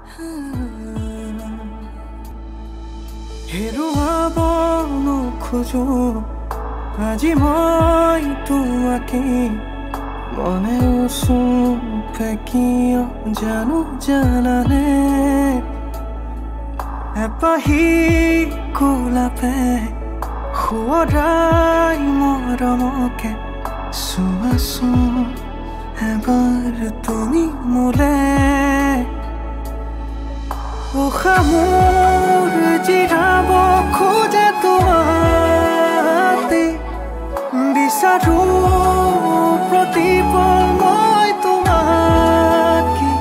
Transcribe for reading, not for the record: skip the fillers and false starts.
হেৰুৱাব নোখোজো আজি মই তোমাকে মনেও চুকে কিয় জানো জানানে এপাহি গোলাপে শুৱৰাই মৰমকে চোৱাচোন এবাৰ তুমি মোলে উশাহ মোৰ জিৰাব খোজে তোমাতে বিচাৰো প্ৰতিপল মই তোমাকে